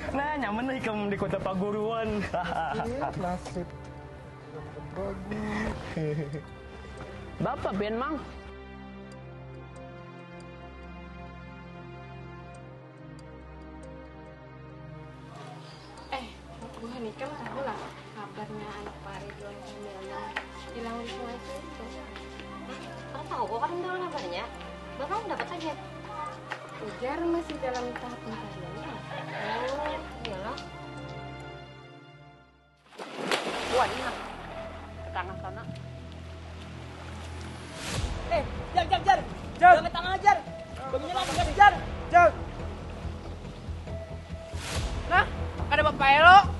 Nah, nyaman nih kamu di kota Paguruan. Iya, nasib. Bagus. Bapak Ben Mang. Bu Hanika mah tahu lah kabarnya anak Pak Ridwan Kamilnya hilang di sungai itu. Kamu tahu kok kan tahu kabarnya. Bapak dapat saja. Ujar masih dalam tahap pencarian. Oh, iyalah. Wah, ini nah. Ke tanah sana. Jar. Jangan ke tangan Jar. Begini lagi Jar. Jar. Nah, ada Bapak Elo.